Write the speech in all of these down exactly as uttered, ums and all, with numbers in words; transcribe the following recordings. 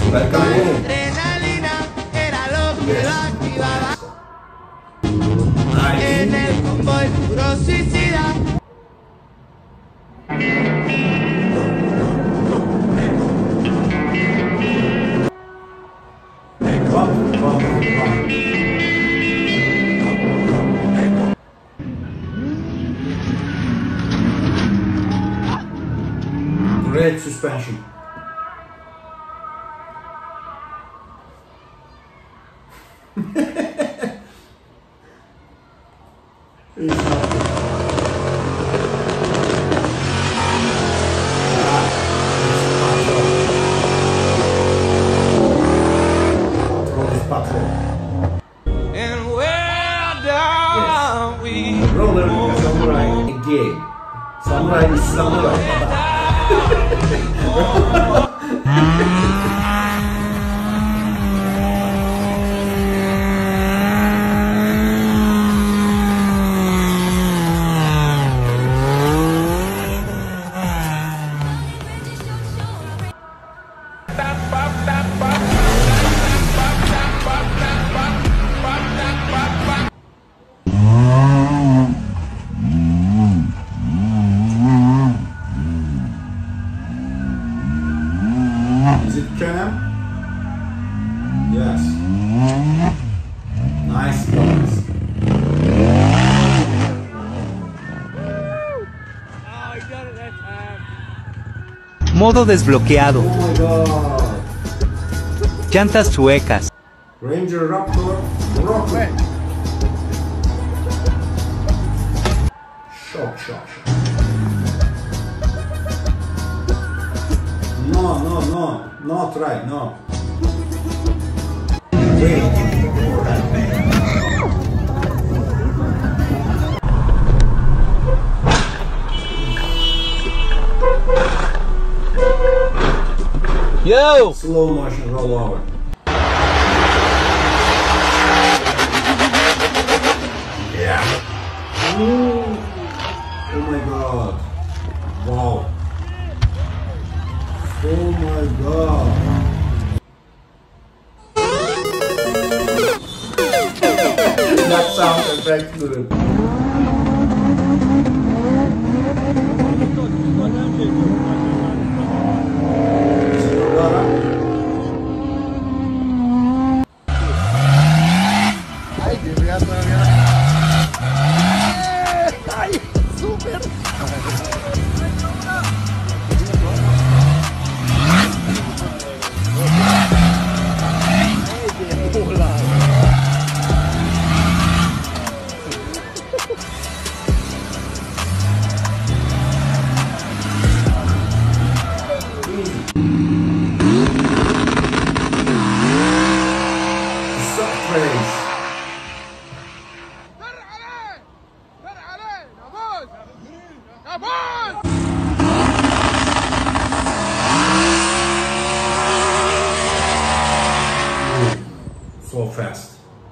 Adrenalina era lo que lo activaba. En el convoy puro suicida. Great suspension. It's not good. And where down we Roller samurai again. Samurai is samurai. Is it Cam? Yes. Nice guys. Modo desbloqueado. Oh my god. Llantas chuecas. Ranger Raptor Rocket. Shock, shock, shock. No, no, no, not right, no. Wait. Yo! Slow motion roll over. Yeah. Ooh. Oh my god. Wow. Oh my god. That sound effect good. Ay, que vea todavía. Ay, súper. So fast.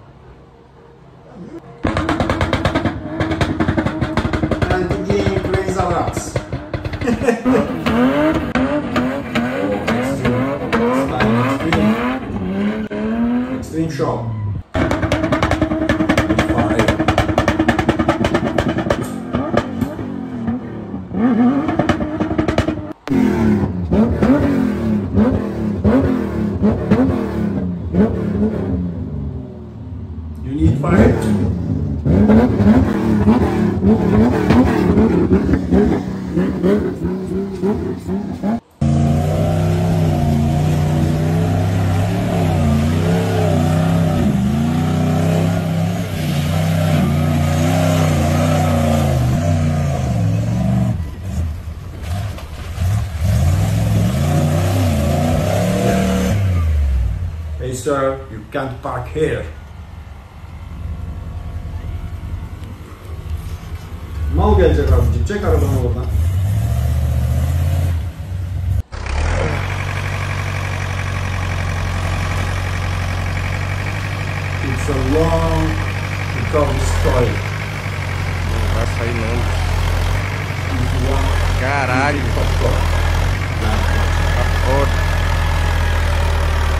And the game plays a lot. Extreme. Extreme show. You need fire. Hey sir, you can't park here. Mal gelecek azıcık. Çek arabanı oradan. It's a long recovery story. Não vai sair não. If Caralho. you want, Tá foda.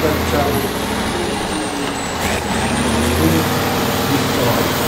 that challenge. Destroy.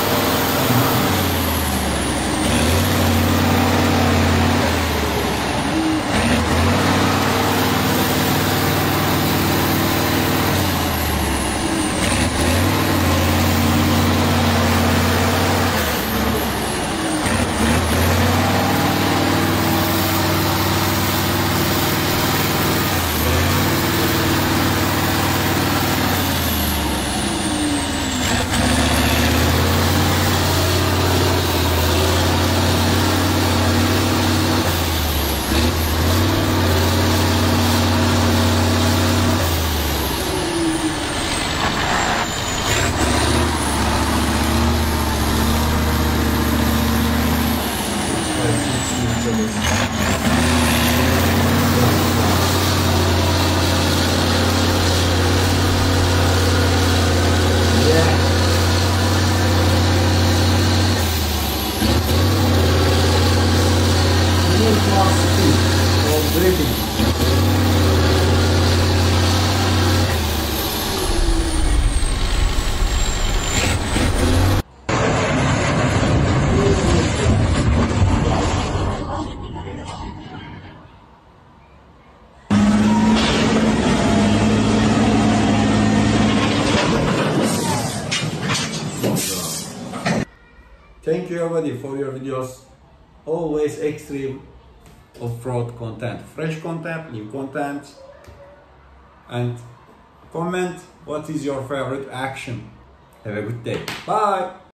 Thank you everybody for your videos. Always extreme off-road content, fresh content, new content, and comment what is your favorite action. Have a good day. Bye.